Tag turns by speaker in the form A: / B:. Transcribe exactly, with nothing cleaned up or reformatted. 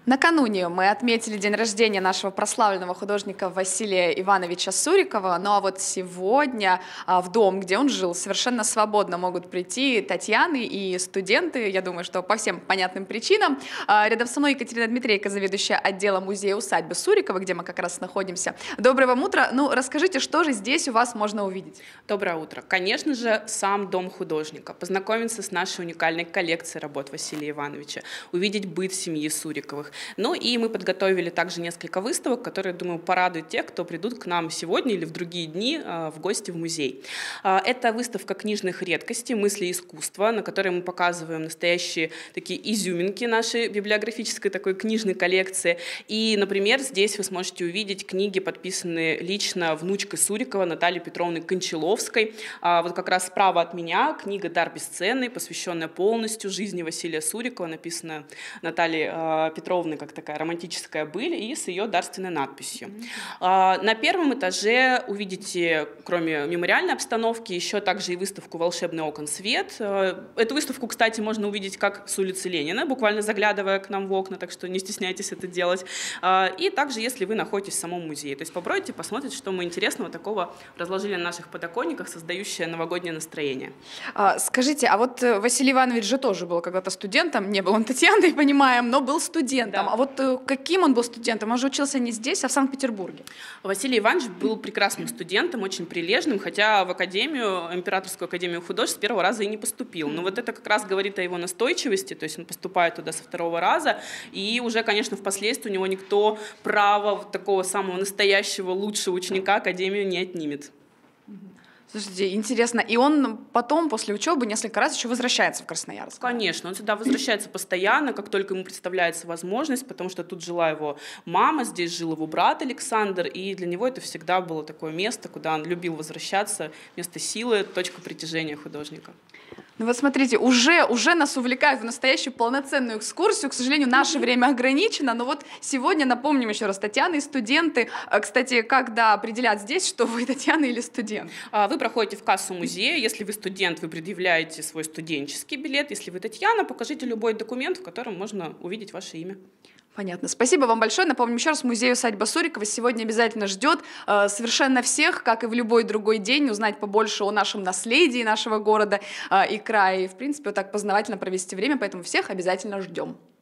A: Накануне мы отметили день рождения нашего прославленного художника Василия Ивановича Сурикова. Ну а вот сегодня а, в дом, где он жил, совершенно свободно могут прийти Татьяны и студенты, я думаю, что по всем понятным причинам. А, рядом со мной Екатерина Дмитрейко, заведующая отделом музея-усадьбы Сурикова, где мы как раз находимся. Доброго вам утра. Ну, расскажите, что же здесь у вас можно увидеть?
B: Доброе утро. Конечно же, сам дом художника. Познакомиться с нашей уникальной коллекцией работ Василия Ивановича, увидеть быт семьи Суриковых. Ну и мы подготовили также несколько выставок, которые, думаю, порадуют тех, кто придут к нам сегодня или в другие дни в гости в музей. Это выставка книжных редкостей, мысли и искусства, на которой мы показываем настоящие такие изюминки нашей библиографической такой книжной коллекции. И, например, здесь вы сможете увидеть книги, подписанные лично внучкой Сурикова Натальей Петровной Кончаловской. Вот как раз справа от меня книга «Дар бесценный», посвященная полностью жизни Василия Сурикова, написанная Натальей Петровной как такая романтическая быль и с ее дарственной надписью. Mm-hmm. На первом этаже увидите, кроме мемориальной обстановки, еще также и выставку «Волшебный окон свет». Эту выставку, кстати, можно увидеть как с улицы Ленина, буквально заглядывая к нам в окна, так что не стесняйтесь это делать. И также, если вы находитесь в самом музее. То есть попробуйте посмотреть, что мы интересного такого разложили на наших подоконниках, создающее новогоднее настроение.
A: Скажите, а вот Василий Иванович же тоже был когда-то студентом, не был он Татьяной, понимаем, но был студентом. Да. А вот каким он был студентом? Он же учился не здесь, а в Санкт-Петербурге.
B: Василий Иванович был прекрасным студентом, очень прилежным, хотя в академию, Императорскую академию художеств с первого раза и не поступил. Но вот это как раз говорит о его настойчивости, то есть он поступает туда со второго раза, и уже, конечно, впоследствии у него никто права такого самого настоящего лучшего ученика академию не отнимет.
A: Слушайте, интересно, и он потом, после учебы, несколько раз еще возвращается в Красноярск?
B: Конечно, он сюда возвращается постоянно, как только ему представляется возможность, потому что тут жила его мама, здесь жил его брат Александр, и для него это всегда было такое место, куда он любил возвращаться, место силы, точка притяжения художника.
A: Ну вот смотрите, уже, уже нас увлекают в настоящую полноценную экскурсию. К сожалению, наше время ограничено, но вот сегодня, напомним еще раз, Татьяна и студенты. Кстати, когда определят здесь, что вы Татьяна или студент?
B: Вы проходите в кассу музея. Если вы студент, вы предъявляете свой студенческий билет. Если вы Татьяна, покажите любой документ, в котором можно увидеть ваше имя.
A: Понятно. Спасибо вам большое. Напомню еще раз, музей-усадьба Сурикова сегодня обязательно ждет э, совершенно всех, как и в любой другой день, узнать побольше о нашем наследии нашего города э, и края. И, в принципе, вот так познавательно провести время, поэтому всех обязательно ждем.